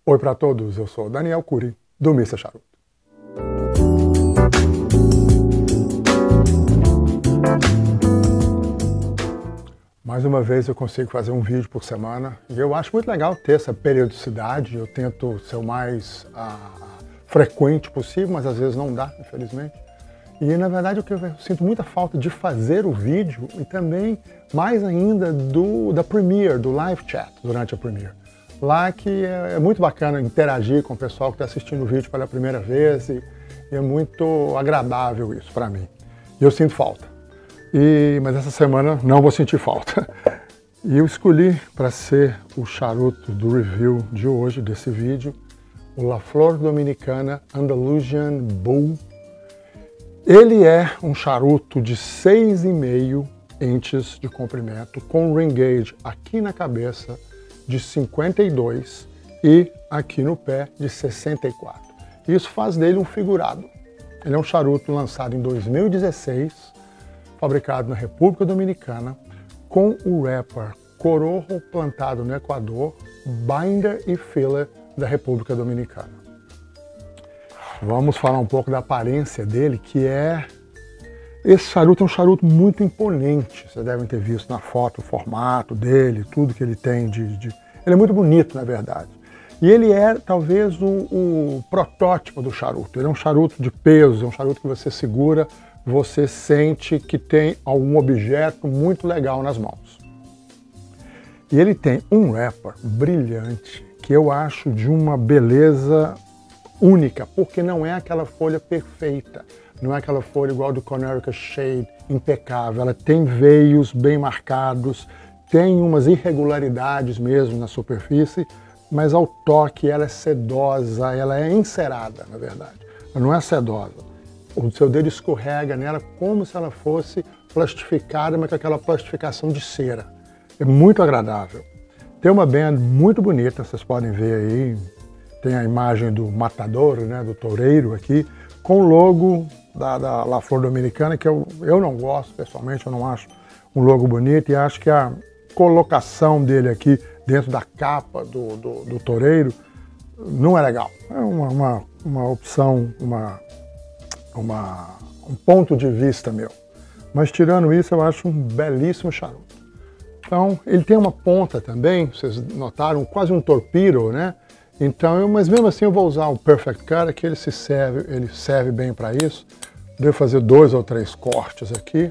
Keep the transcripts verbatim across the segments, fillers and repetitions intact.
Oi para todos, eu sou Daniel Cury, do mister Charuto. Mais uma vez eu consigo fazer um vídeo por semana e eu acho muito legal ter essa periodicidade. Eu tento ser o mais ah, frequente possível, mas às vezes não dá, infelizmente. E na verdade o que eu sinto muita falta de fazer o vídeo e também mais ainda do, da Premiere, do live chat durante a Premiere. Lá que é, é muito bacana interagir com o pessoal que está assistindo o vídeo pela primeira vez e, e é muito agradável isso para mim. E eu sinto falta. E, mas essa semana não vou sentir falta. E eu escolhi para ser o charuto do review de hoje, desse vídeo, o La Flor Dominicana Andalusian Bull. Ele é um charuto de seis vírgula cinco inches de comprimento, com ring gauge aqui na cabeça de cinquenta e dois e aqui no pé de sessenta e quatro. Isso faz dele um figurado. Ele é um charuto lançado em dois mil e dezesseis, fabricado na República Dominicana, com o wrapper Corojo plantado no Equador, binder e filler da República Dominicana. Vamos falar um pouco da aparência dele, que é... Esse charuto é um charuto muito imponente. Vocês devem ter visto na foto o formato dele, tudo que ele tem de... de... Ele é muito bonito, na verdade. E ele é, talvez, o, o protótipo do charuto. Ele é um charuto de peso, é um charuto que você segura, você sente que tem algum objeto muito legal nas mãos. E ele tem um wrapper brilhante, que eu acho de uma beleza única, porque não é aquela folha perfeita, não é aquela folha igual do Conerica Shade, impecável. Ela tem veios bem marcados, tem umas irregularidades mesmo na superfície, mas ao toque ela é sedosa, ela é encerada, na verdade. Ela não é sedosa. O seu dedo escorrega nela como se ela fosse plastificada, mas com aquela plastificação de cera. É muito agradável. Tem uma band muito bonita, vocês podem ver aí. Tem a imagem do matador, né, do toureiro aqui, com o logo da, da La Flor Dominicana, que eu, eu não gosto, pessoalmente, eu não acho um logo bonito, e acho que a colocação dele aqui dentro da capa do, do, do toureiro não é legal. É uma, uma, uma opção, uma... Uma, um ponto de vista meu. Mas tirando isso, eu acho um belíssimo charuto. Então, ele tem uma ponta também, vocês notaram, quase um torpedo, né? Então, eu, mas mesmo assim eu vou usar o Perfect Cut, que ele, se serve, ele serve bem para isso. Devo fazer dois ou três cortes aqui.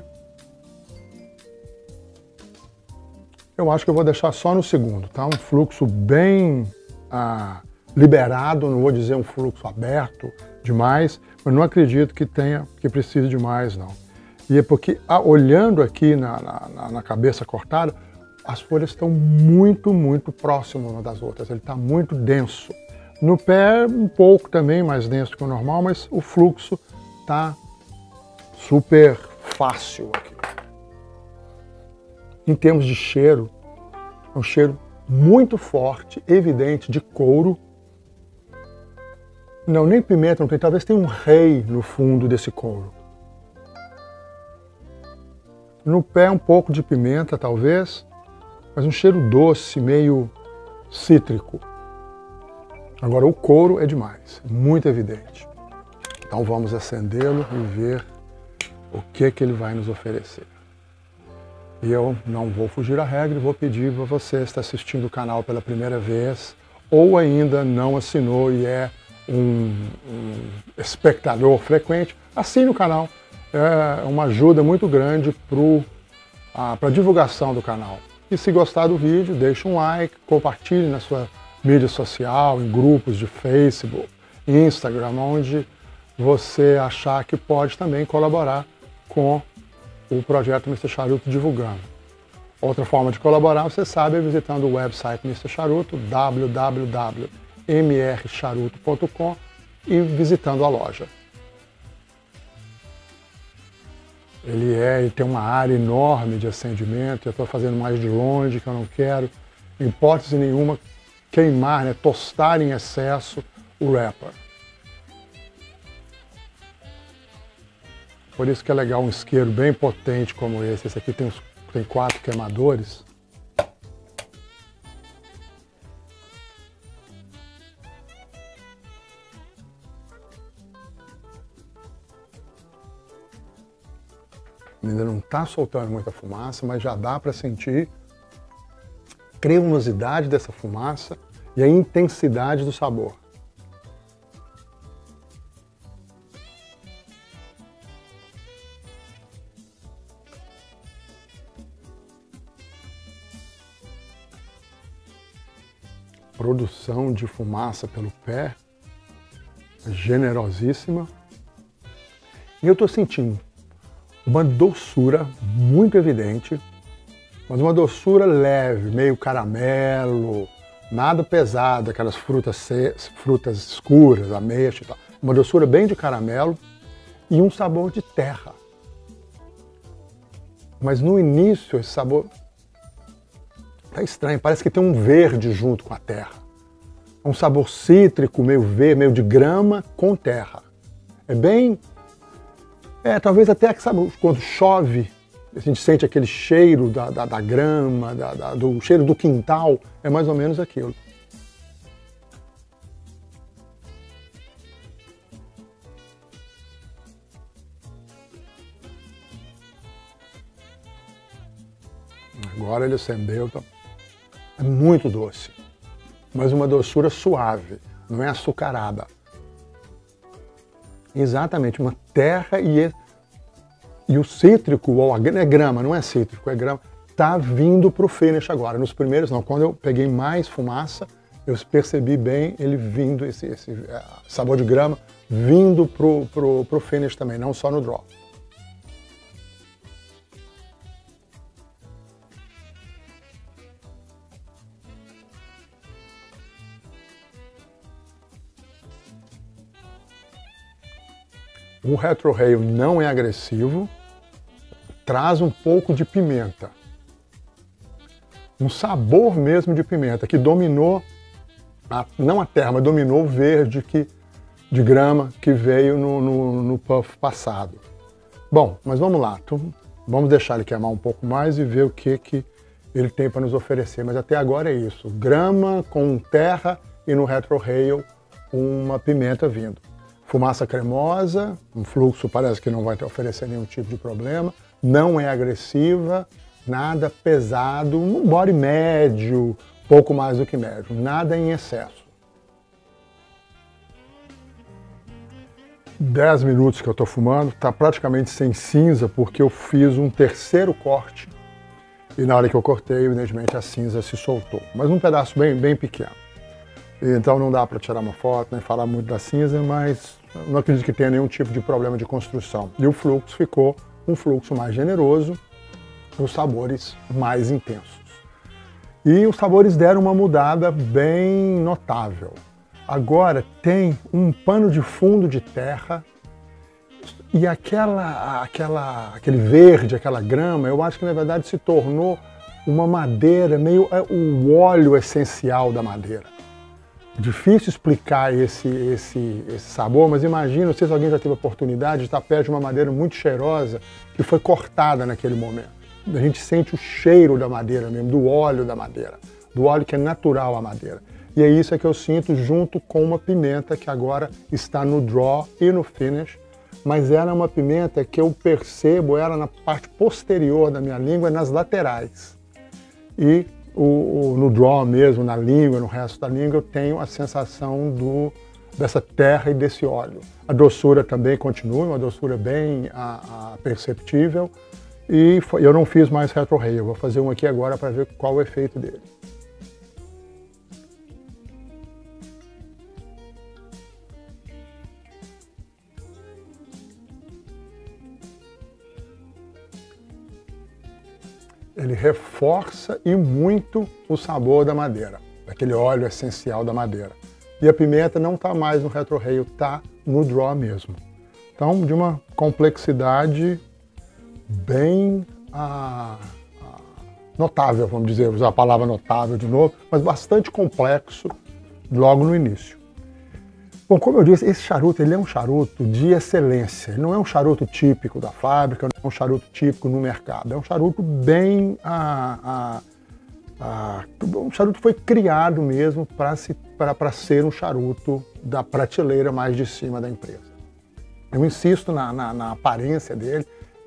Eu acho que eu vou deixar só no segundo, tá? Um fluxo bem ah, liberado, não vou dizer um fluxo aberto demais, mas não acredito que tenha, que precise de mais, não. E é porque, ah, olhando aqui na, na, na cabeça cortada, as folhas estão muito, muito próximas uma das outras. Ele está muito denso. No pé, um pouco também mais denso que o normal, mas o fluxo está super fácil aqui. Em termos de cheiro, é um cheiro muito forte, evidente, de couro. Não, nem pimenta não tem, talvez tenha um rei no fundo desse couro. No pé um pouco de pimenta, talvez, mas um cheiro doce, meio cítrico. Agora o couro é demais, muito evidente. Então vamos acendê-lo e ver o que, que ele vai nos oferecer. E eu não vou fugir à regra e vou pedir para você que está assistindo o canal pela primeira vez ou ainda não assinou e é Um, um espectador frequente, assine o canal. É uma ajuda muito grande para a divulgação do canal. E se gostar do vídeo, deixe um like, compartilhe na sua mídia social, em grupos de Facebook, Instagram, onde você achar que pode também colaborar com o projeto mister Charuto divulgando. Outra forma de colaborar, você sabe, é visitando o website mister Charuto, w w w ponto m r charuto ponto com, e visitando a loja. Ele, é, ele tem uma área enorme de acendimento, eu estou fazendo mais de longe, que eu não quero, em hipótese nenhuma, queimar, né, tostar em excesso o wrapper. Por isso que é legal um isqueiro bem potente como esse. Esse aqui tem, uns, tem quatro queimadores. Ainda não está soltando muita fumaça, mas já dá para sentir a cremosidade dessa fumaça e a intensidade do sabor. Produção de fumaça pelo pé, generosíssima. E eu estou sentindo uma doçura muito evidente, mas uma doçura leve, meio caramelo, nada pesado, aquelas frutas, frutas escuras, ameixa e tal. Uma doçura bem de caramelo e um sabor de terra. Mas no início esse sabor tá estranho, parece que tem um verde junto com a terra. É um sabor cítrico, meio verde, meio de grama com terra. É bem... É, talvez até, sabe, quando chove, a gente sente aquele cheiro da, da, da grama, da, da, do cheiro do quintal, é mais ou menos aquilo. Agora ele acendeu, tá? É muito doce, mas uma doçura suave, não é açucarada. Exatamente, uma terra e, e o cítrico, ou a é grama, não é cítrico, é grama, tá vindo para o finish agora. Nos primeiros não, quando eu peguei mais fumaça, eu percebi bem ele vindo, esse, esse uh, sabor de grama, vindo pro, pro, pro finish também, não só no draw. O retrorail não é agressivo, traz um pouco de pimenta. Um sabor mesmo de pimenta, que dominou, a, não a terra, mas dominou o verde que, de grama que veio no, no, no puff passado. Bom, mas vamos lá, então, vamos deixar ele queimar um pouco mais e ver o que, que ele tem para nos oferecer. Mas até agora é isso, grama com terra e no retrorail uma pimenta vindo. Fumaça cremosa, um fluxo parece que não vai te oferecer nenhum tipo de problema, não é agressiva, nada pesado, um body médio, pouco mais do que médio, nada em excesso. dez minutos que eu estou fumando, está praticamente sem cinza porque eu fiz um terceiro corte e na hora que eu cortei, evidentemente, a cinza se soltou, mas um pedaço bem, bem pequeno. Então não dá para tirar uma foto, nem falar muito da cinza, mas não acredito que tenha nenhum tipo de problema de construção. E o fluxo ficou um fluxo mais generoso, os sabores mais intensos. E os sabores deram uma mudada bem notável. Agora tem um pano de fundo de terra e aquela, aquela, aquele verde, aquela grama, eu acho que na verdade se tornou uma madeira, meio o óleo essencial da madeira. Difícil explicar esse, esse, esse sabor, mas imagina, não sei se alguém já teve a oportunidade de estar perto de uma madeira muito cheirosa que foi cortada naquele momento. A gente sente o cheiro da madeira mesmo, do óleo da madeira, do óleo que é natural à madeira. E é isso que eu sinto junto com uma pimenta que agora está no draw e no finish, mas ela é uma pimenta que eu percebo ela na parte posterior da minha língua, nas laterais. E O, o, no draw mesmo, na língua, no resto da língua, eu tenho a sensação do, dessa terra e desse óleo. A doçura também continua, uma doçura bem a, a perceptível. E foi, eu não fiz mais retrorail, eu vou fazer um aqui agora para ver qual o efeito dele. Ele reforça e muito o sabor da madeira, daquele óleo essencial da madeira. E a pimenta não está mais no retrorail, está no draw mesmo. Então, de uma complexidade bem ah, ah, notável, vamos dizer, usar a palavra notável de novo, mas bastante complexo logo no início. Bom, como eu disse, esse charuto ele é um charuto de excelência. Ele não é um charuto típico da fábrica, não é um charuto típico no mercado. É um charuto bem... Ah, ah, ah, um charuto que foi criado mesmo para ser um charuto da prateleira mais de cima da empresa. Eu insisto na, na, na aparência dele,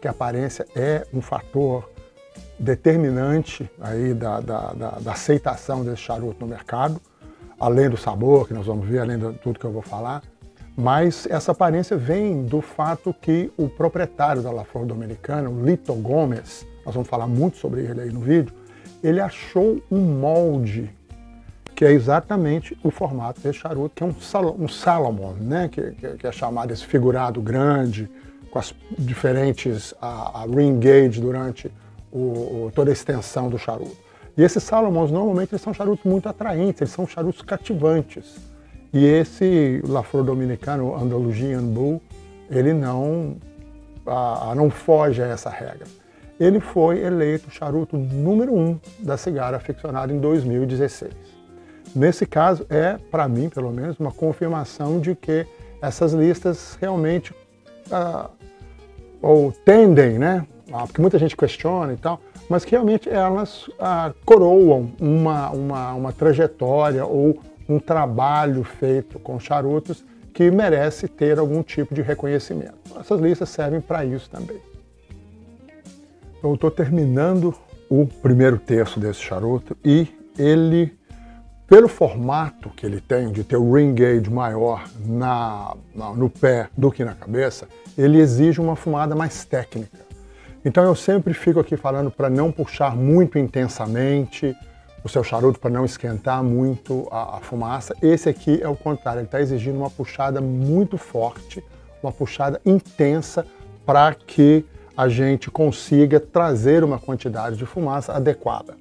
que a aparência é um fator determinante aí da, da, da, da aceitação desse charuto no mercado, além do sabor, que nós vamos ver, além de tudo que eu vou falar. Mas essa aparência vem do fato que o proprietário da La Flor Dominicana, o Lito Gomes, nós vamos falar muito sobre ele aí no vídeo, ele achou um molde que é exatamente o formato desse charuto, que é um, sal um Salomon, né? que, que, que é chamado esse figurado grande, com as diferentes a, a ring gauge durante o, o, toda a extensão do charuto. E esses Salomons, normalmente, eles são charutos muito atraentes, eles são charutos cativantes. E esse La Flor Dominicana, o Andalusian Bull, ele não, a, a não foge a essa regra. Ele foi eleito o charuto número um da Cigarra Aficionado em dois mil e dezesseis. Nesse caso, é, para mim, pelo menos, uma confirmação de que essas listas realmente ah, ou tendem, né? Ah, porque muita gente questiona e tal, mas que realmente elas ah, coroam uma, uma, uma trajetória ou um trabalho feito com charutos que merece ter algum tipo de reconhecimento. Essas listas servem para isso também. Então, eu estou terminando o primeiro terço desse charuto e ele, pelo formato que ele tem, de ter o ring gauge maior na, na, no pé do que na cabeça, ele exige uma fumada mais técnica. Então eu sempre fico aqui falando para não puxar muito intensamente o seu charuto, para não esquentar muito a, a fumaça. Esse aqui é o contrário, ele está exigindo uma puxada muito forte, uma puxada intensa, para que a gente consiga trazer uma quantidade de fumaça adequada.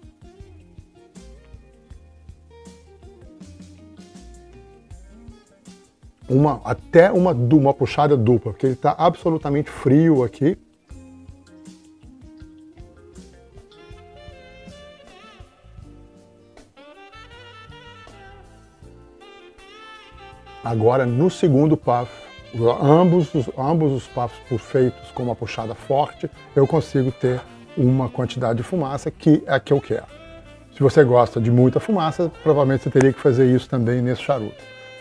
Uma, até uma, uma puxada dupla, porque ele está absolutamente frio aqui. Agora, no segundo puff, ambos, ambos os puffs feitos com uma puxada forte, eu consigo ter uma quantidade de fumaça que é a que eu quero. Se você gosta de muita fumaça, provavelmente você teria que fazer isso também nesse charuto.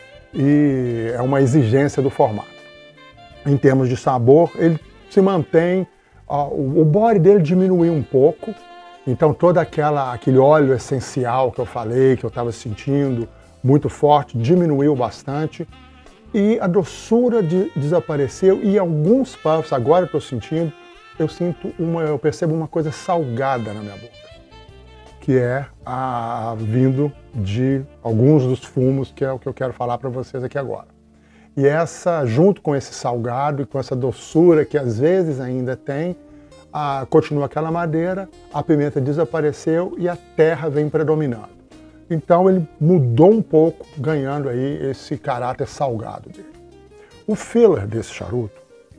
E é uma exigência do formato. Em termos de sabor, ele se mantém, ó, o body dele diminuiu um pouco, então todo aquela, aquele óleo essencial que eu falei, que eu estava sentindo, muito forte, diminuiu bastante, e a doçura de, desapareceu, e alguns puffs, agora eu estou sentindo, eu sinto uma, eu percebo uma coisa salgada na minha boca, que é a, vindo de alguns dos fumos, que é o que eu quero falar para vocês aqui agora. E essa, junto com esse salgado e com essa doçura que às vezes ainda tem, a, continua aquela madeira, a pimenta desapareceu e a terra vem predominando. Então ele mudou um pouco, ganhando aí esse caráter salgado dele. O filler desse charuto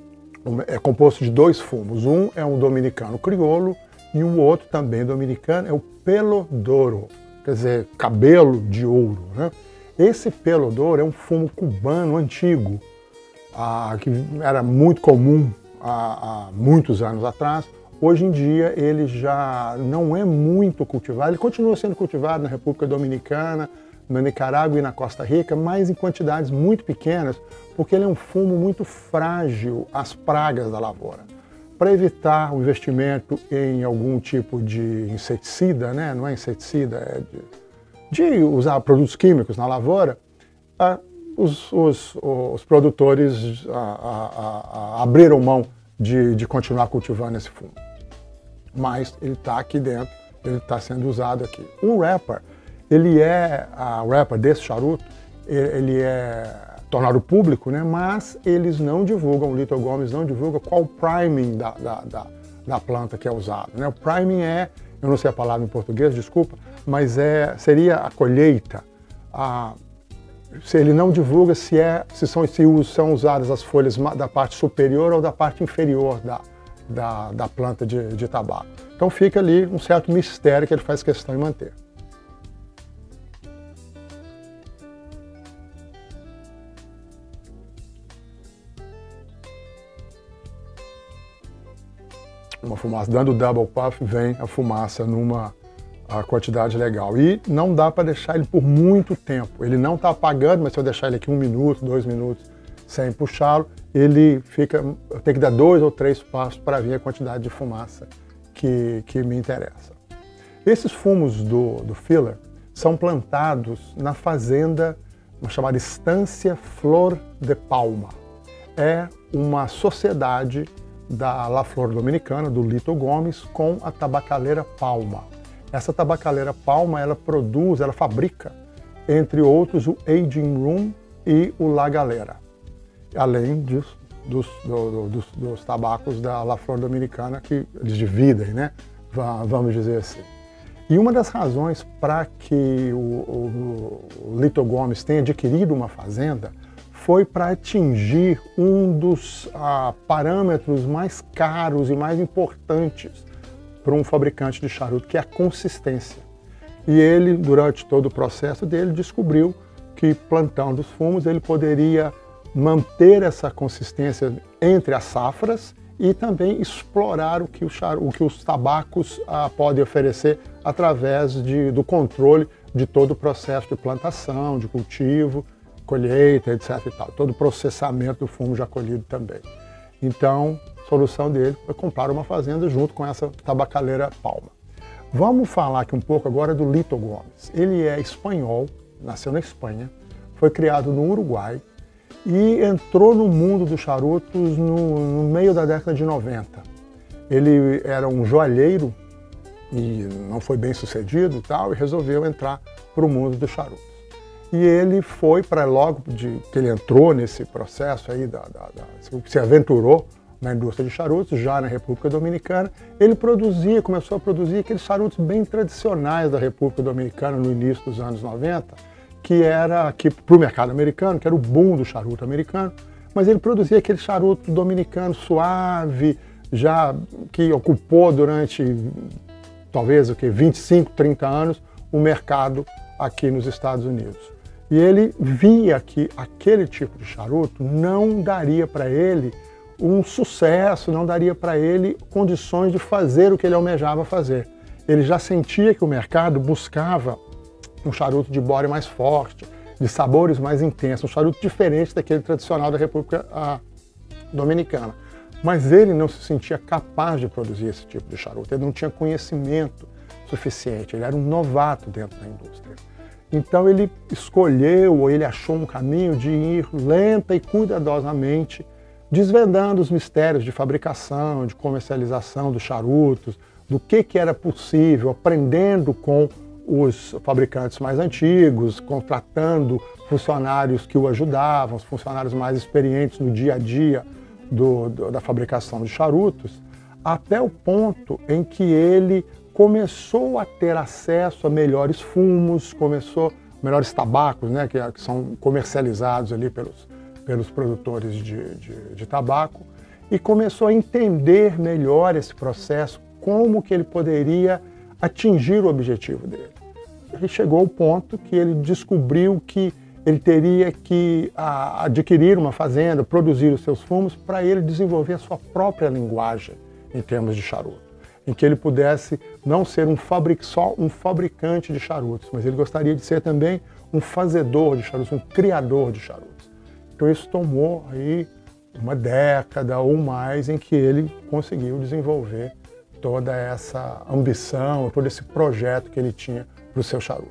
é composto de dois fumos. Um é um dominicano crioulo e o outro também dominicano é o Pelo d'Oro, quer dizer, cabelo de ouro, né? Esse Pelo d'Oro é um fumo cubano antigo, ah, que era muito comum há, há muitos anos atrás. Hoje em dia ele já não é muito cultivado, ele continua sendo cultivado na República Dominicana, na Nicarágua e na Costa Rica, mas em quantidades muito pequenas, porque ele é um fumo muito frágil às pragas da lavoura. Para evitar o investimento em algum tipo de inseticida, né? Não é inseticida, é de, de usar produtos químicos na lavoura, ah, os, os, os produtores ah, ah, ah, abriram mão de, de continuar cultivando esse fumo. Mas ele está aqui dentro, ele está sendo usado aqui. O wrapper, ele é, a wrapper desse charuto, ele é tornado público, né? Mas eles não divulgam, o Lito Gomes não divulga qual o priming da, da, da, da planta que é usado, né? O priming é, eu não sei a palavra em português, desculpa, mas é, seria a colheita. A, se ele não divulga se, é, se, são, se são usadas as folhas da parte superior ou da parte inferior da, da, da planta de, de tabaco. Então fica ali um certo mistério que ele faz questão de manter. Uma fumaça, dando double puff, vem a fumaça numa a quantidade legal. E não dá para deixar ele por muito tempo. Ele não está apagando, mas se eu deixar ele aqui um minuto, dois minutos, sem puxá-lo, ele fica, tem que dar dois ou três passos para vir a quantidade de fumaça que, que me interessa. Esses fumos do, do filler são plantados na fazenda chamada Estância Flor de Palma. É uma sociedade da La Flor Dominicana, do Lito Gomes, com a tabacaleira Palma. Essa tabacaleira Palma, ela produz, ela fabrica, entre outros, o Aging Room e o La Galera, além disso, dos, do, dos, dos tabacos da La Flor Dominicana, que eles dividem, né? Vamos dizer assim. E uma das razões para que o, o, o Lito Gomes tenha adquirido uma fazenda foi para atingir um dos ah, parâmetros mais caros e mais importantes para um fabricante de charuto, que é a consistência. E ele, durante todo o processo dele, descobriu que plantando os fumos ele poderia manter essa consistência entre as safras e também explorar o que, o char... o que os tabacos ah, podem oferecer através de, do controle de todo o processo de plantação, de cultivo, colheita, etc e tal. Todo o processamento do fumo já colhido também. Então, a solução dele foi comprar uma fazenda junto com essa tabacaleira Palma. Vamos falar aqui um pouco agora do Lito Gomes. Ele é espanhol, nasceu na Espanha, foi criado no Uruguai, e entrou no mundo dos charutos no, no meio da década de noventa. Ele era um joalheiro e não foi bem sucedido e tal, e resolveu entrar para o mundo dos charutos. E ele foi para logo de, que ele entrou nesse processo aí, da, da, da, se aventurou na indústria de charutos, já na República Dominicana, ele produzia, começou a produzir aqueles charutos bem tradicionais da República Dominicana no início dos anos noventa, que era aqui para o mercado americano, que era o boom do charuto americano, mas ele produzia aquele charuto dominicano suave, já que ocupou durante talvez o que, vinte e cinco, trinta anos o mercado aqui nos Estados Unidos. E ele via que aquele tipo de charuto não daria para ele um sucesso, não daria para ele condições de fazer o que ele almejava fazer. Ele já sentia que o mercado buscava um charuto de bore mais forte, de sabores mais intensos, um charuto diferente daquele tradicional da República ah, Dominicana. Mas ele não se sentia capaz de produzir esse tipo de charuto, ele não tinha conhecimento suficiente, ele era um novato dentro da indústria. Então ele escolheu, ou ele achou um caminho de ir lenta e cuidadosamente, desvendando os mistérios de fabricação, de comercialização dos charutos, do que, que era possível, aprendendo com os fabricantes mais antigos, contratando funcionários que o ajudavam, os funcionários mais experientes no dia a dia do, do, da fabricação de charutos, até o ponto em que ele começou a ter acesso a melhores fumos, começou melhores tabacos, né, que, que são comercializados ali pelos, pelos produtores de, de, de tabaco, e começou a entender melhor esse processo, como que ele poderia atingir o objetivo dele. Ele chegou ao ponto que ele descobriu que ele teria que a, adquirir uma fazenda, produzir os seus fumos, para ele desenvolver a sua própria linguagem em termos de charuto, em que ele pudesse não ser um fabric, só um fabricante de charutos, mas ele gostaria de ser também um fazedor de charutos, um criador de charutos. Então isso tomou aí uma década ou mais em que ele conseguiu desenvolver toda essa ambição, todo esse projeto que ele tinha para os seus charutos.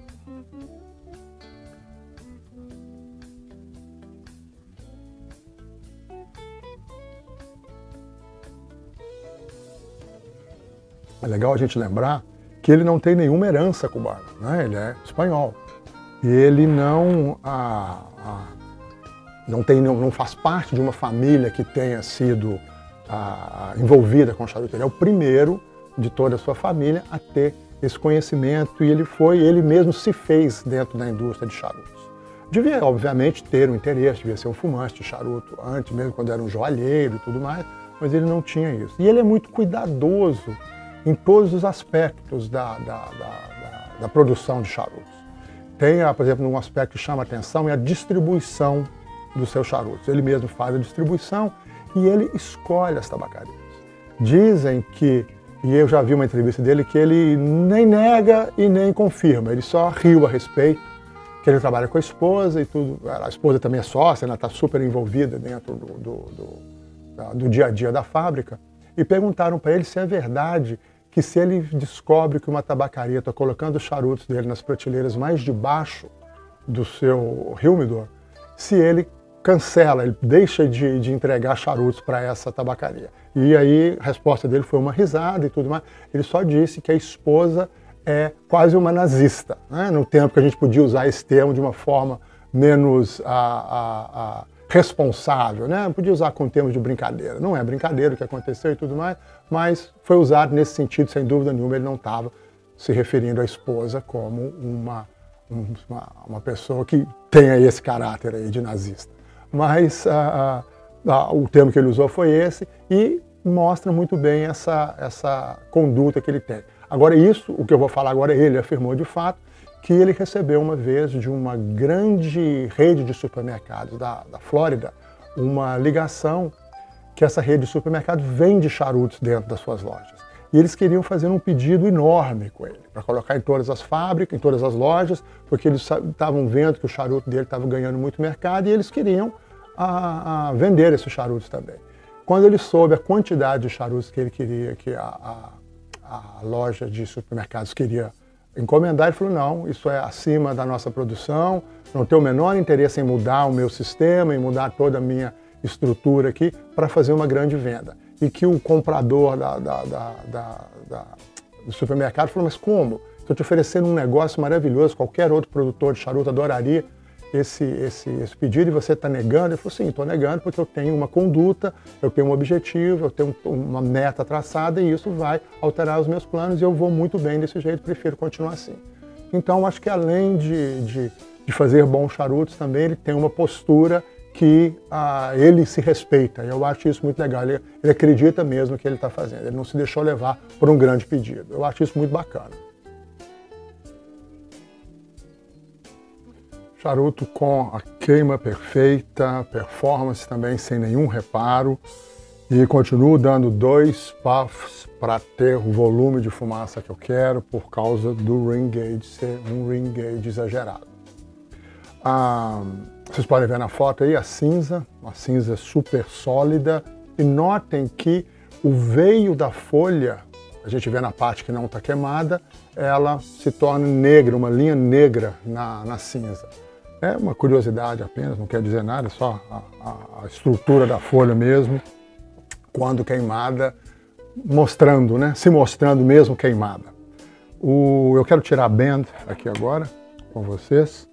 É legal a gente lembrar que ele não tem nenhuma herança cubana, né? Ele é espanhol. E ele não, ah, ah, não, tem, não, não faz parte de uma família que tenha sido ah, envolvida com charuto. Ele é o primeiro de toda a sua família a ter esse conhecimento, e ele foi, ele mesmo se fez dentro da indústria de charutos. Devia, obviamente, ter um interesse, devia ser um fumante de charuto antes, mesmo quando era um joalheiro e tudo mais, mas ele não tinha isso. E ele é muito cuidadoso em todos os aspectos da, da, da, da, da produção de charutos. Tem, por exemplo, um aspecto que chama a atenção, é a distribuição dos seus charutos. Ele mesmo faz a distribuição e ele escolhe as tabacarias. Dizem que, e eu já vi uma entrevista dele, que ele nem nega e nem confirma, ele só riu a respeito, que ele trabalha com a esposa e tudo. A esposa também é sócia, ela está super envolvida dentro do, do, do, do dia a dia da fábrica. E perguntaram para ele se é verdade que se ele descobre que uma tabacaria está colocando os charutos dele nas prateleiras mais de baixo do seu humidor, se ele cancela, ele deixa de, de entregar charutos para essa tabacaria. E aí a resposta dele foi uma risada e tudo mais. Ele só disse que a esposa é quase uma nazista, né? No tempo que a gente podia usar esse termo de uma forma menos a, a, a responsável, né? Podia usar com termos de brincadeira. Não é brincadeira o que aconteceu e tudo mais, mas foi usado nesse sentido, sem dúvida nenhuma. Ele não estava se referindo à esposa como uma, uma, uma pessoa que tenha esse caráter aí de nazista. Mas a, a, o termo que ele usou foi esse e mostra muito bem essa, essa conduta que ele tem. Agora isso, o que eu vou falar agora, ele afirmou de fato que ele recebeu uma vez de uma grande rede de supermercados da, da Flórida uma ligação que essa rede de supermercados vende charutos dentro das suas lojas. E eles queriam fazer um pedido enorme com ele, para colocar em todas as fábricas, em todas as lojas, porque eles estavam vendo que o charuto dele estava ganhando muito mercado e eles queriam a, a vender esses charutos também. Quando ele soube a quantidade de charutos que ele queria, que a, a, a loja de supermercados queria encomendar, ele falou, não, isso é acima da nossa produção, não tenho o menor interesse em mudar o meu sistema, em mudar toda a minha estrutura aqui para fazer uma grande venda. E que o comprador da, da, da, da, da, do supermercado falou, mas como? Estou te oferecendo um negócio maravilhoso, qualquer outro produtor de charuto adoraria esse, esse, esse pedido e você está negando? Ele falou, sim, estou negando porque eu tenho uma conduta, eu tenho um objetivo, eu tenho uma meta traçada e isso vai alterar os meus planos e eu vou muito bem desse jeito, prefiro continuar assim. Então, acho que além de, de, de fazer bons charutos também, ele tem uma postura que ah, ele se respeita. Eu acho isso muito legal. Ele, ele acredita mesmo no que ele está fazendo. Ele não se deixou levar por um grande pedido. Eu acho isso muito bacana. Charuto com a queima perfeita, performance também sem nenhum reparo. E continuo dando dois puffs para ter o volume de fumaça que eu quero por causa do ring gauge ser um ring gauge exagerado. Ah, Vocês podem ver na foto aí a cinza, uma cinza super sólida. E notem que o veio da folha, a gente vê na parte que não está queimada, ela se torna negra, uma linha negra na, na cinza. É uma curiosidade apenas, não quer dizer nada, é só a, a, a estrutura da folha mesmo, quando queimada, mostrando, né? Se mostrando mesmo queimada. O, eu quero tirar a band aqui agora com vocês.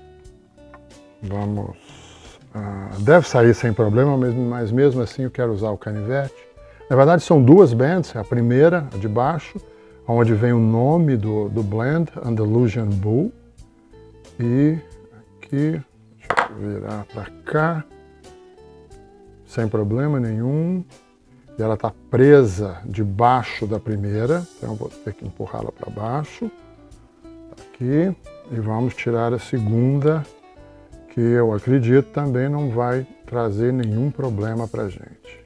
Vamos, uh, deve sair sem problema, mas, mas mesmo assim eu quero usar o canivete. Na verdade são duas bands, a primeira, a de baixo, onde vem o nome do, do blend, Andalusian Bull. E aqui, deixa eu virar para cá, sem problema nenhum. E ela está presa debaixo da primeira, então eu vou ter que empurrá-la para baixo. Aqui, e vamos tirar a segunda, que eu acredito também não vai trazer nenhum problema para a gente.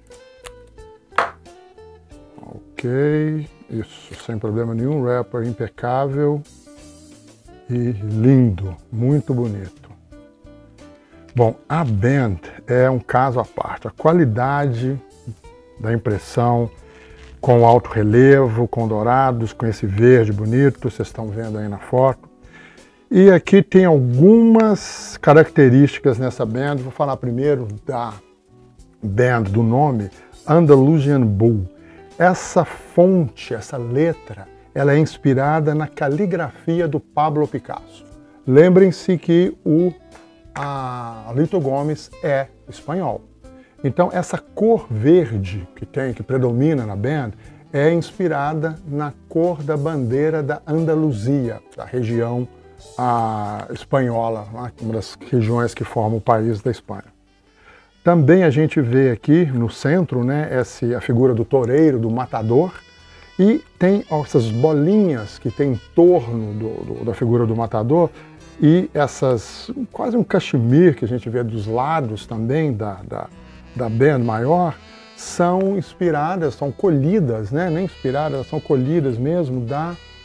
Ok, isso, sem problema nenhum, wrapper impecável e lindo, muito bonito. Bom, a band é um caso à parte, a qualidade da impressão com alto relevo, com dourados, com esse verde bonito, vocês estão vendo aí na foto. E aqui tem algumas características nessa band. Vou falar primeiro da band, do nome, Andalusian Bull. Essa fonte, essa letra, ela é inspirada na caligrafia do Pablo Picasso. Lembrem-se que o a Lito Gomes é espanhol. Então essa cor verde que tem, que predomina na band, é inspirada na cor da bandeira da Andaluzia, da região a espanhola, uma das regiões que formam o país da Espanha. Também a gente vê aqui no centro, né, essa, a figura do toureiro, do matador, e tem essas bolinhas que tem em torno do, do, da figura do matador e essas, quase um cachemir que a gente vê dos lados também da, da, da band maior, são inspiradas, são colhidas, né, nem inspiradas, são colhidas mesmo da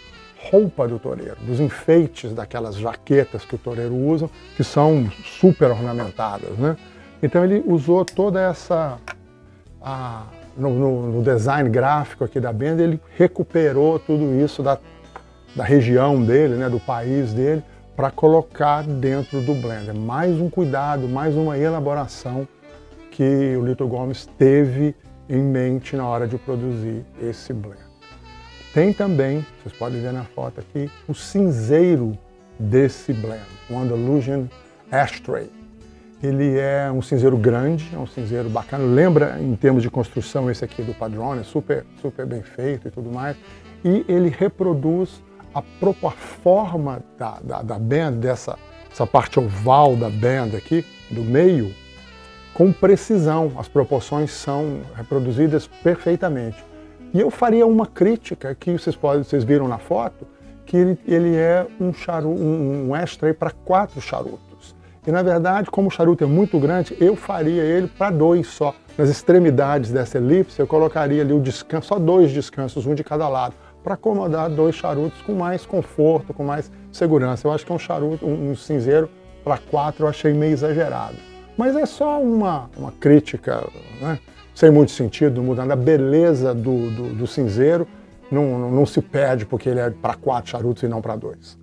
roupa do toureiro, dos enfeites daquelas jaquetas que o toureiro usa, que são super ornamentadas, né? Então ele usou toda essa... A, no, no, no design gráfico aqui da Bender, ele recuperou tudo isso da, da região dele, né, do país dele, para colocar dentro do blender. Mais um cuidado, mais uma elaboração que o Lito Gomes teve em mente na hora de produzir esse blend. Tem também, vocês podem ver na foto aqui, o cinzeiro desse blend, o Andalusian Ashtray. Ele é um cinzeiro grande, é um cinzeiro bacana, lembra em termos de construção esse aqui do Padrone, super, super bem feito e tudo mais, e ele reproduz a própria forma da, da, da band, dessa essa parte oval da band aqui, do meio, com precisão. As proporções são reproduzidas perfeitamente. E eu faria uma crítica que vocês, podem, vocês viram na foto, que ele, ele é um, charuto, um, um ashtray para quatro charutos. E na verdade, como o charuto é muito grande, eu faria ele para dois só. Nas extremidades dessa elipse, eu colocaria ali o descanso, só dois descansos, um de cada lado, para acomodar dois charutos com mais conforto, com mais segurança. Eu acho que é um charuto, um, um cinzeiro para quatro, eu achei meio exagerado. Mas é só uma, uma crítica, né? Sem muito sentido, mudando a beleza do, do, do cinzeiro, não, não, não se perde porque ele é para quatro charutos e não para dois.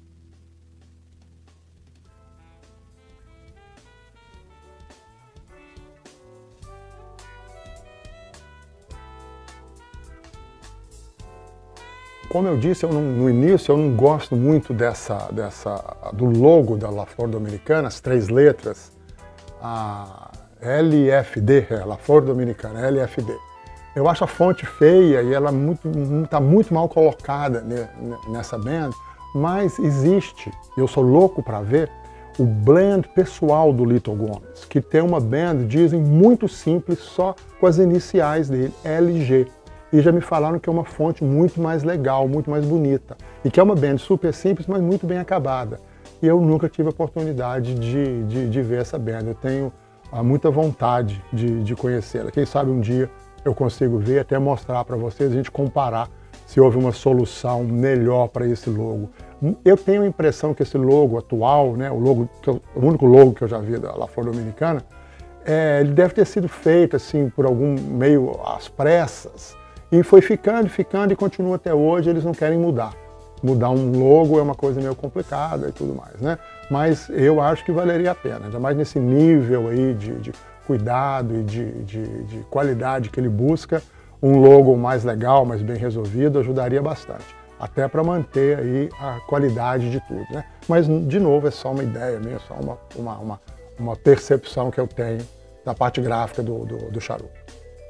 Como eu disse eu não, no início, eu não gosto muito dessa, dessa, do logo da La Flor Dominicana, as três letras, a L F D, é, La Flor Dominicana, L F D. Eu acho a fonte feia e ela está muito, muito, muito mal colocada nessa band, mas existe, eu sou louco para ver, o blend pessoal do Lito Gomes, que tem uma band, dizem, muito simples, só com as iniciais dele, L G. E já me falaram que é uma fonte muito mais legal, muito mais bonita. E que é uma band super simples, mas muito bem acabada. E eu nunca tive a oportunidade de, de, de ver essa band. Eu tenho ah, muita vontade de, de conhecê-la. Quem sabe um dia eu consigo ver, até mostrar para vocês, a gente comparar se houve uma solução melhor para esse logo. Eu tenho a impressão que esse logo atual, né, o, logo, o único logo que eu já vi da La Flor Dominicana, é, ele deve ter sido feito assim, por algum meio às pressas, e foi ficando, ficando e continua até hoje, eles não querem mudar. Mudar um logo é uma coisa meio complicada e tudo mais, né? Mas eu acho que valeria a pena, ainda mais nesse nível aí de, de cuidado e de, de, de qualidade que ele busca, um logo mais legal, mais bem resolvido, ajudaria bastante. Até para manter aí a qualidade de tudo, né? Mas, de novo, é só uma ideia minha, só uma, uma, uma, uma percepção que eu tenho da parte gráfica do, do, do charuto.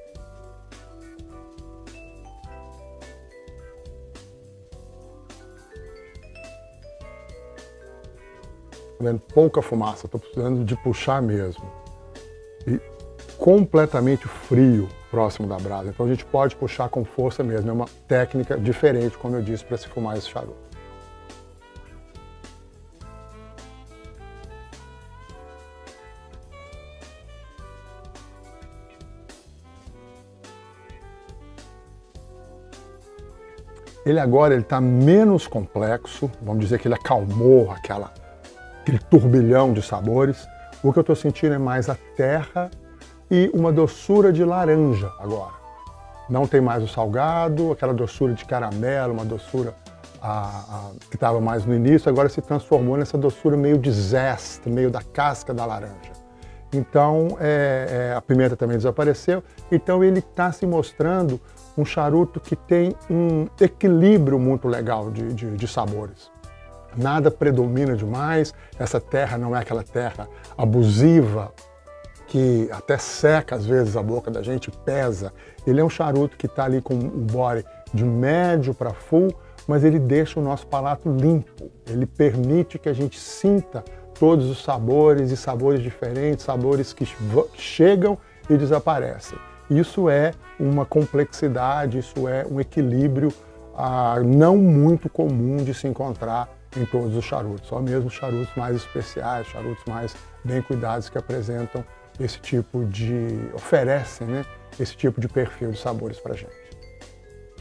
Vendo pouca fumaça, estou precisando de puxar mesmo. E completamente frio próximo da brasa, então a gente pode puxar com força mesmo, é uma técnica diferente, como eu disse, para se fumar esse charuto. Ele agora está menos complexo, vamos dizer que ele acalmou aquela aquele turbilhão de sabores. O que eu estou sentindo é mais a terra e uma doçura de laranja agora. Não tem mais o salgado, aquela doçura de caramelo, uma doçura ah, ah, que estava mais no início, agora se transformou nessa doçura meio de zeste, meio da casca da laranja. Então é, é, a pimenta também desapareceu, então ele está se mostrando um charuto que tem um equilíbrio muito legal de, de, de sabores. Nada predomina demais, essa terra não é aquela terra abusiva que até seca às vezes a boca da gente, pesa. Ele é um charuto que está ali com o body de médio para full, mas ele deixa o nosso palato limpo. Ele permite que a gente sinta todos os sabores e sabores diferentes, sabores que chegam e desaparecem. Isso é uma complexidade, isso é um equilíbrio ah, não muito comum de se encontrar em todos os charutos, só mesmo charutos mais especiais, charutos mais bem cuidados que apresentam esse tipo de, oferecem, né, esse tipo de perfil de sabores para a gente.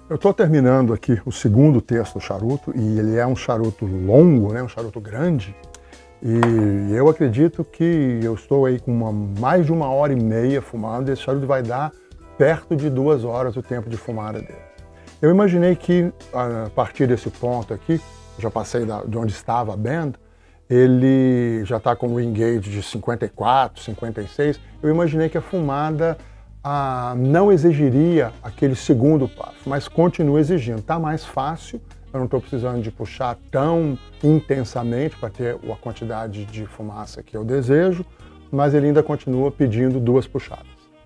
Eu estou terminando aqui o segundo texto do charuto, e ele é um charuto longo, né, um charuto grande, e eu acredito que eu estou aí com uma, mais de uma hora e meia fumando, e esse charuto vai dar perto de duas horas o tempo de fumada dele. Eu imaginei que, a partir desse ponto aqui, já passei da, de onde estava a band, ele já está com o engage de cinquenta e quatro, cinquenta e seis, eu imaginei que a fumada ah, não exigiria aquele segundo passo, mas continua exigindo. Está mais fácil, eu não estou precisando de puxar tão intensamente para ter a quantidade de fumaça que eu desejo, mas ele ainda continua pedindo duas puxadas.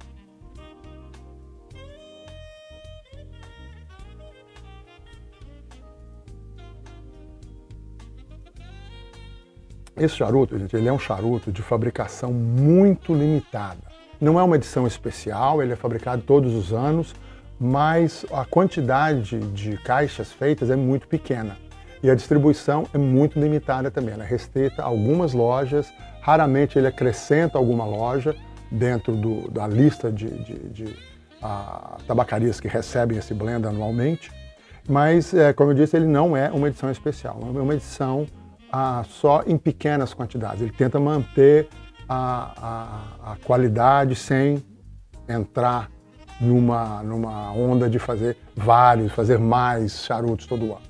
Esse charuto, gente, ele é um charuto de fabricação muito limitada. Não é uma edição especial, ele é fabricado todos os anos, mas a quantidade de caixas feitas é muito pequena. E a distribuição é muito limitada também, ela é restrita a algumas lojas, raramente ele acrescenta alguma loja dentro do, da lista de, de, de a, tabacarias que recebem esse blend anualmente, mas, é, como eu disse, ele não é uma edição especial, é uma edição ah, só em pequenas quantidades. Ele tenta manter a, a, a qualidade sem entrar numa, numa onda de fazer vários, fazer mais charutos todo ano.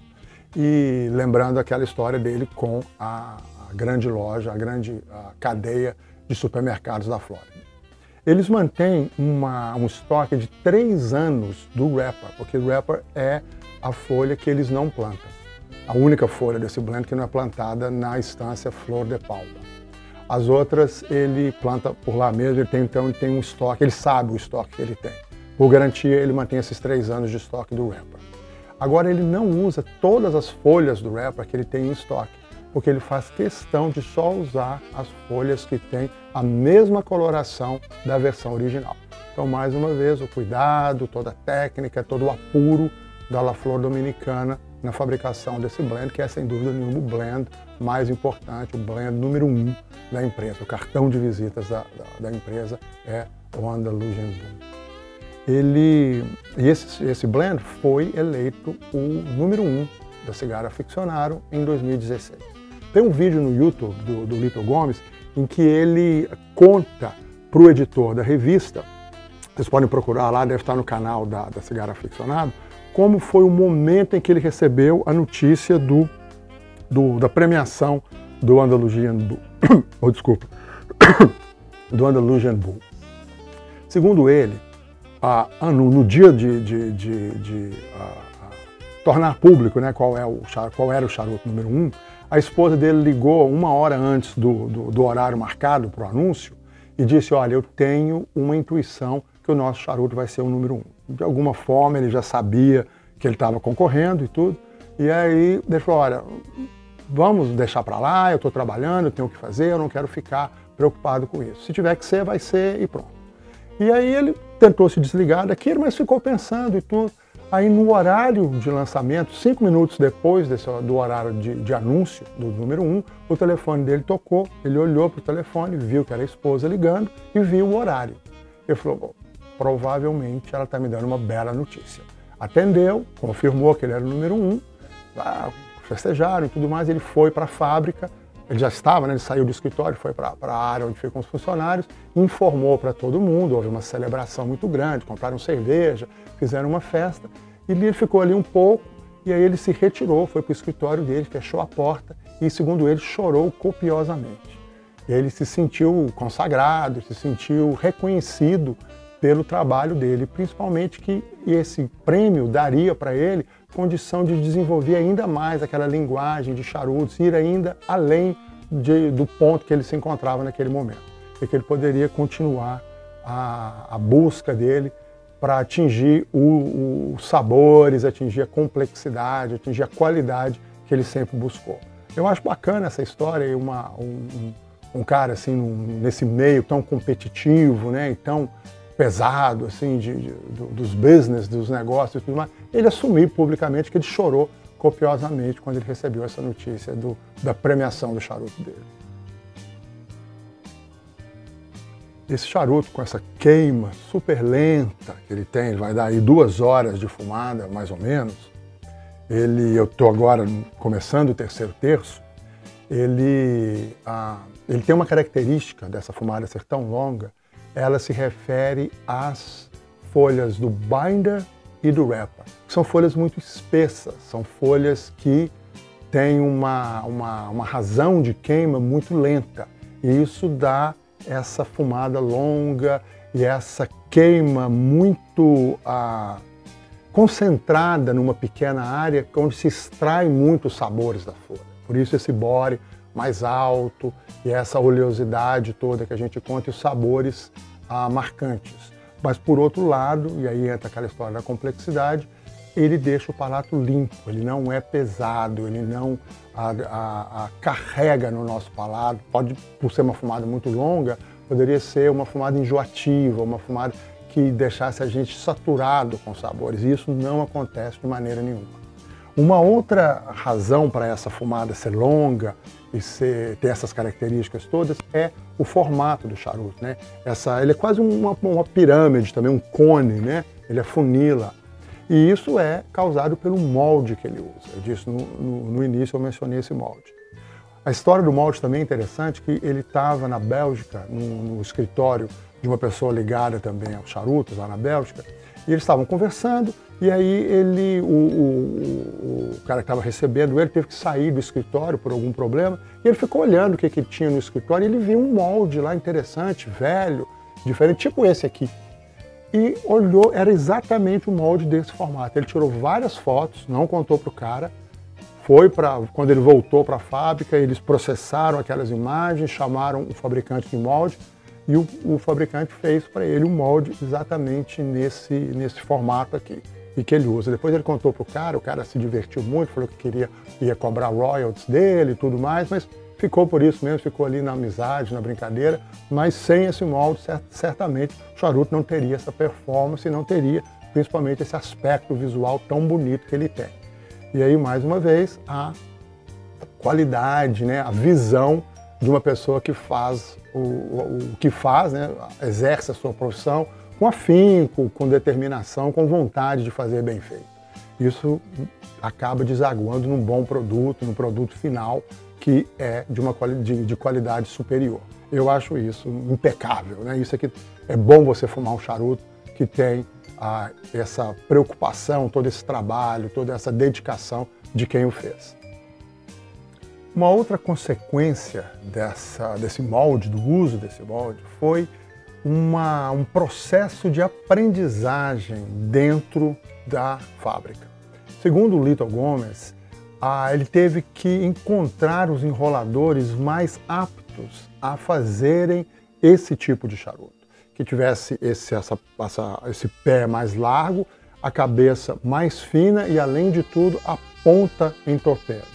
E lembrando aquela história dele com a, a grande loja, a grande a cadeia de supermercados da Flórida. Eles mantêm uma, um estoque de três anos do wrapper, porque o wrapper é a folha que eles não plantam. A única folha desse blend que não é plantada na estância Flor de Palma. As outras ele planta por lá mesmo, ele tem, então ele tem um estoque, ele sabe o estoque que ele tem. Por garantia, ele mantém esses três anos de estoque do wrapper. Agora, ele não usa todas as folhas do wrapper que ele tem em estoque, porque ele faz questão de só usar as folhas que têm a mesma coloração da versão original. Então, mais uma vez, o cuidado, toda a técnica, todo o apuro da La Flor Dominicana na fabricação desse blend, que é, sem dúvida nenhuma, o blend mais importante, o blend número um da empresa. O cartão de visitas da, da, da empresa é o Andalusian Boom. Ele, esse, esse blend foi eleito o número um da Cigarra Aficionado em dois mil e dezesseis. Tem um vídeo no YouTube do, do Lito Gomes em que ele conta para o editor da revista, vocês podem procurar lá, deve estar no canal da, da Cigarra Aficionado, como foi o momento em que ele recebeu a notícia do, do, da premiação do Andalusian Bull. Oh, desculpa. Do Andalusian Bull. Segundo ele, ah, no, no dia de, de, de, de ah, ah, tornar público, né, qual, é o, qual era o charuto número um, a esposa dele ligou uma hora antes do, do, do horário marcado para o anúncio e disse, olha, eu tenho uma intuição que o nosso charuto vai ser o número um. De alguma forma ele já sabia que ele estava concorrendo e tudo, e aí ele falou, olha, vamos deixar para lá, eu estou trabalhando, eu tenho o que fazer, eu não quero ficar preocupado com isso. Se tiver que ser, vai ser e pronto. E aí ele tentou se desligar daquilo, mas ficou pensando e tudo. Aí no horário de lançamento, cinco minutos depois desse, do horário de, de anúncio do número um, o telefone dele tocou, ele olhou para o telefone, viu que era a esposa ligando e viu o horário. Ele falou, bom, provavelmente ela está me dando uma bela notícia. Atendeu, confirmou que ele era o número um, festejaram e tudo mais, ele foi para a fábrica, ele já estava, né, ele saiu do escritório, foi para a área onde ficam os funcionários, informou para todo mundo, houve uma celebração muito grande, compraram cerveja, fizeram uma festa, e ele ficou ali um pouco, e aí ele se retirou, foi para o escritório dele, fechou a porta, e segundo ele, chorou copiosamente. E aí ele se sentiu consagrado, se sentiu reconhecido pelo trabalho dele, principalmente que esse prêmio daria para ele condição de desenvolver ainda mais aquela linguagem de charutos, ir ainda além de, do ponto que ele se encontrava naquele momento. E que ele poderia continuar a, a busca dele para atingir os sabores, atingir a complexidade, atingir a qualidade que ele sempre buscou. Eu acho bacana essa história e uma, um, um cara assim, num, nesse meio tão competitivo, né, e tão pesado, assim, de, de, dos business, dos negócios e tudo mais, ele assumiu publicamente que ele chorou copiosamente quando ele recebeu essa notícia do, da premiação do charuto dele. esse charuto com essa queima super lenta que ele tem, ele vai dar aí duas horas de fumada, mais ou menos. Ele, eu estou agora começando o terceiro terço, ele, ah, ele tem uma característica dessa fumada ser tão longa, ela se refere às folhas do binder e do wrapper, que são folhas muito espessas, são folhas que têm uma, uma, uma razão de queima muito lenta, e isso dá essa fumada longa e essa queima muito ah, concentrada numa pequena área, onde se extrai muito os sabores da folha. Por isso esse bore mais alto e essa oleosidade toda que a gente conta e os sabores ah, marcantes. Mas por outro lado, e aí entra aquela história da complexidade, ele deixa o palato limpo, ele não é pesado, ele não a, a, a carrega no nosso palato. Pode, por ser uma fumada muito longa, poderia ser uma fumada enjoativa, uma fumada que deixasse a gente saturado com sabores, e isso não acontece de maneira nenhuma. Uma outra razão para essa fumada ser longa e ser, ter essas características todas é o formato do charuto, né? Essa, ele é quase uma, uma pirâmide também, um cone, né? Ele afunila. E isso é causado pelo molde que ele usa. Eu disse no, no, no início, eu mencionei esse molde. A história do molde também é interessante, que ele estava na Bélgica, no, no escritório de uma pessoa ligada também aos charutos, lá na Bélgica, e eles estavam conversando, e aí ele, o, o, o cara que estava recebendo ele teve que sair do escritório por algum problema, e ele ficou olhando o que, que tinha no escritório, e ele viu um molde lá interessante, velho, diferente, tipo esse aqui. E olhou, era exatamente o molde desse formato. Ele tirou várias fotos, não contou para o cara, foi para, quando ele voltou para a fábrica, eles processaram aquelas imagens, chamaram o fabricante de molde, e o, o fabricante fez para ele um molde exatamente nesse, nesse formato aqui, e que ele usa. Depois ele contou para o cara, o cara se divertiu muito, falou que queria, ia cobrar royalties dele e tudo mais, mas ficou por isso mesmo, ficou ali na amizade, na brincadeira, mas sem esse molde, certamente o charuto não teria essa performance, não teria principalmente esse aspecto visual tão bonito que ele tem. E aí, mais uma vez, a qualidade, né, a visão de uma pessoa que faz o, o, o que faz, né, exerce a sua profissão com afinco, com determinação, com vontade de fazer bem feito. Isso acaba desaguando num bom produto, num produto final que é de uma quali de, de qualidade superior. Eu acho isso impecável, né? Isso aqui é bom você fumar um charuto que tem ah, essa preocupação, todo esse trabalho, toda essa dedicação de quem o fez. Uma outra consequência dessa, desse molde, do uso desse molde, foi uma, um processo de aprendizagem dentro da fábrica. Segundo o Little Gomes, ah, ele teve que encontrar os enroladores mais aptos a fazerem esse tipo de charuto, que tivesse esse, essa, essa, esse pé mais largo, a cabeça mais fina e, além de tudo, a ponta em torpedo.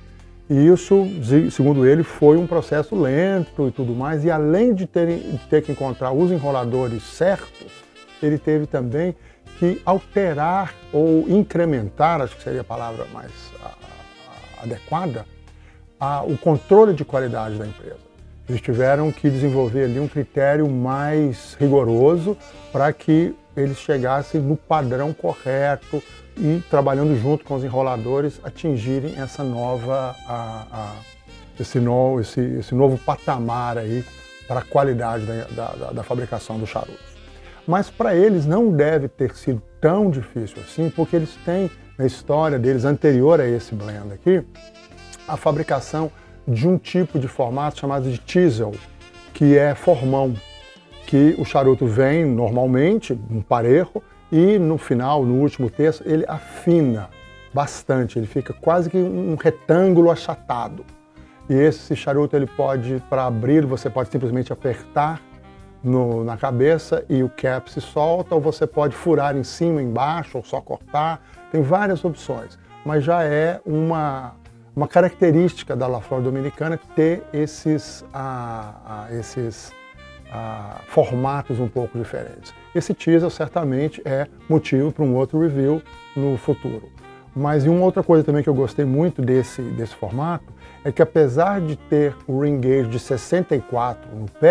E isso, segundo ele, foi um processo lento e tudo mais, e além de ter, de ter que encontrar os enroladores certos, ele teve também que alterar ou incrementar, acho que seria a palavra mais a, a, adequada, a, o controle de qualidade da empresa. Eles tiveram que desenvolver ali um critério mais rigoroso para que eles chegassem no padrão correto e, trabalhando junto com os enroladores, atingirem essa nova, a, a, esse, no, esse, esse novo patamar aí para a qualidade da, da, da fabricação dos charutos. Mas para eles não deve ter sido tão difícil assim, porque eles têm, na história deles, anterior a esse blend aqui, a fabricação de um tipo de formato chamado de chisel, que é formão, que o charuto vem normalmente, um parejo, e no final, no último terço, ele afina bastante, ele fica quase que um retângulo achatado. E esse charuto, ele pode, para abrir, você pode simplesmente apertar no, na cabeça e o cap se solta, ou você pode furar em cima, embaixo, ou só cortar. Tem várias opções, mas já é uma, uma característica da La Flor Dominicana ter esses, ah, ah, esses ah, formatos um pouco diferentes. Esse teaser certamente é motivo para um outro review no futuro. Mas e uma outra coisa também que eu gostei muito desse, desse formato é que, apesar de ter o ring gauge de sessenta e quatro no pé,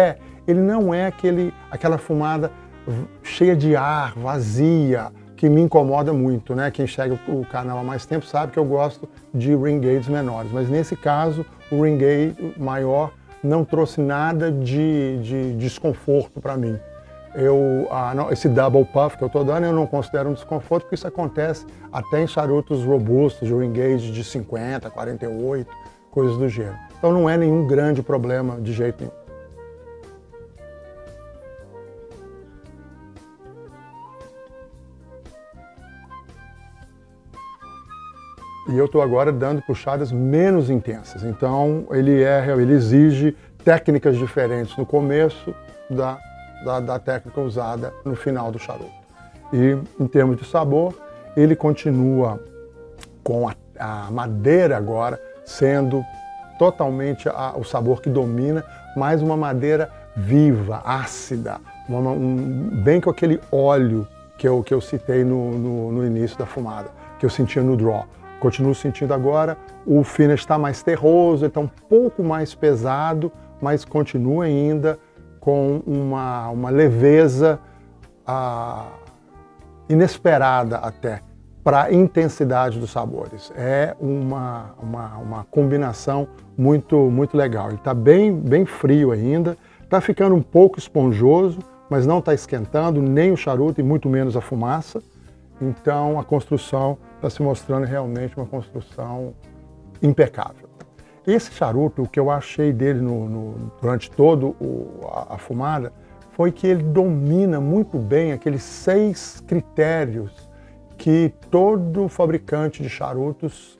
ele não é aquele, aquela fumada cheia de ar, vazia, que me incomoda muito, né? Quem segue o canal há mais tempo sabe que eu gosto de ring gauges menores, mas nesse caso o ring gauge maior não trouxe nada de, de desconforto para mim. Eu, ah, não, esse double puff que eu estou dando eu não considero um desconforto, porque isso acontece até em charutos robustos, de ring gauge de cinquenta, quarenta e oito, coisas do gênero. Então não é nenhum grande problema de jeito nenhum. E eu estou agora dando puxadas menos intensas, então ele, é, ele exige técnicas diferentes no começo da, da, da técnica usada no final do charuto. E em termos de sabor, ele continua com a, a madeira agora sendo totalmente a, o sabor que domina, mas uma madeira viva, ácida, uma, um, bem com aquele óleo que eu, que eu citei no, no, no início da fumada, que eu sentia no draw. Continuo sentindo agora, o finish está mais terroso, está um pouco mais pesado, mas continua ainda com uma, uma leveza ah, inesperada até para a intensidade dos sabores. É uma, uma, uma combinação muito, muito legal. Ele está bem, bem frio ainda, está ficando um pouco esponjoso, mas não está esquentando nem o charuto e muito menos a fumaça. Então a construção está se mostrando realmente uma construção impecável. Esse charuto, o que eu achei dele no, no, durante toda a, a fumada, foi que ele domina muito bem aqueles seis critérios que todo fabricante de charutos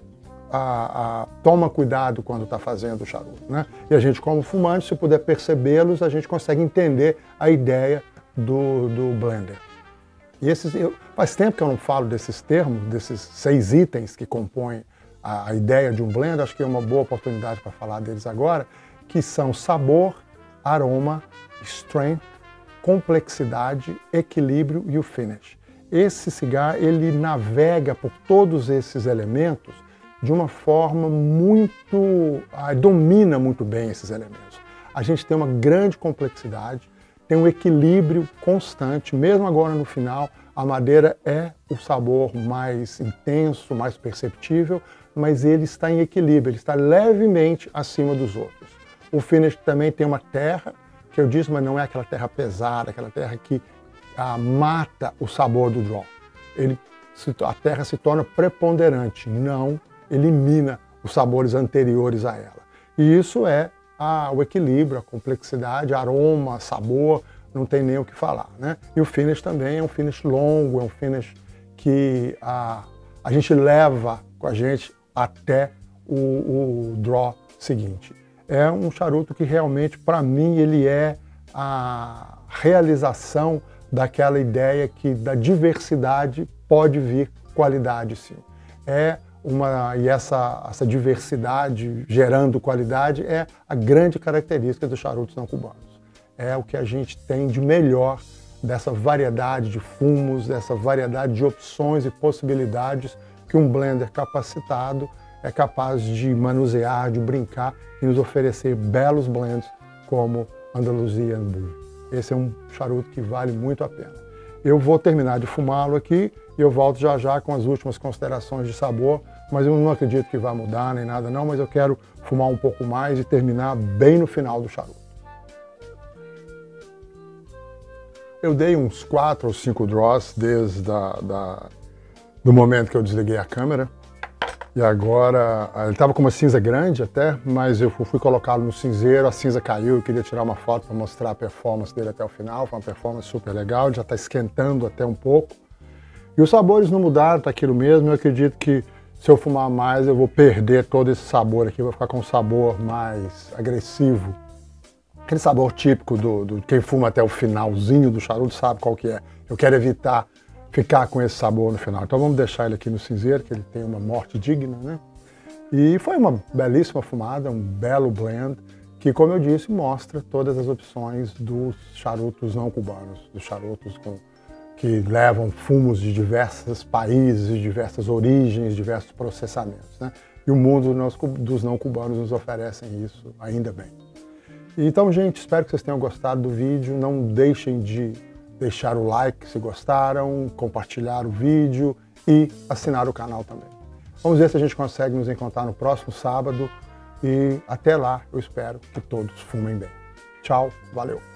a, a, toma cuidado quando está fazendo o charuto, né? E a gente, como fumante, se puder percebê-los, a gente consegue entender a ideia do, do blender. E esses, eu, faz tempo que eu não falo desses termos, desses seis itens que compõem a, a ideia de um blend, acho que é uma boa oportunidade para falar deles agora, que são sabor, aroma, strength, complexidade, equilíbrio e o finish. Esse cigarro, ele navega por todos esses elementos de uma forma muito... Ah, domina muito bem esses elementos. A gente tem uma grande complexidade, tem um equilíbrio constante, mesmo agora no final, a madeira é o sabor mais intenso, mais perceptível, mas ele está em equilíbrio, ele está levemente acima dos outros. O finish também tem uma terra, que eu disse, mas não é aquela terra pesada, aquela terra que ah, mata o sabor do draw. Ele, a terra se torna preponderante, não elimina os sabores anteriores a ela. E isso é Ah, o equilíbrio, a complexidade, aroma, sabor, não tem nem o que falar, né? E o finish também é um finish longo, é um finish que a, a gente leva com a gente até o, o draw seguinte. É um charuto que realmente, para mim, ele é a realização daquela ideia que da diversidade pode vir qualidade, sim. É Uma, e essa, essa diversidade gerando qualidade é a grande característica dos charutos não cubanos. É o que a gente tem de melhor dessa variedade de fumos, dessa variedade de opções e possibilidades que um blender capacitado é capaz de manusear, de brincar e nos oferecer belos blends como Andalusian Bull. Esse é um charuto que vale muito a pena. Eu vou terminar de fumá-lo aqui e eu volto já já com as últimas considerações de sabor, mas eu não acredito que vai mudar nem nada não, mas eu quero fumar um pouco mais e terminar bem no final do charuto. Eu dei uns quatro ou cinco draws desde a, da, do momento que eu desliguei a câmera. E agora, ele estava com uma cinza grande até, mas eu fui colocá-lo no cinzeiro, a cinza caiu, eu queria tirar uma foto para mostrar a performance dele até o final, foi uma performance super legal, já está esquentando até um pouco. E os sabores não mudaram, está aquilo mesmo, eu acredito que se eu fumar mais eu vou perder todo esse sabor aqui, vou ficar com um sabor mais agressivo. Aquele sabor típico do, do quem fuma até o finalzinho do charuto sabe qual que é. Eu quero evitar ficar com esse sabor no final. Então vamos deixar ele aqui no cinzeiro, que ele tem uma morte digna, né? E foi uma belíssima fumada, um belo blend, que, como eu disse, mostra todas as opções dos charutos não cubanos, dos charutos com, que levam fumos de diversos países, de diversas origens, diversos processamentos, né? E o mundo dos não cubanos nos oferecem isso ainda bem. Então, gente, espero que vocês tenham gostado do vídeo. Não deixem de deixar o like se gostaram, compartilhar o vídeo e assinar o canal também. Vamos ver se a gente consegue nos encontrar no próximo sábado e até lá eu espero que todos fumem bem. Tchau, valeu!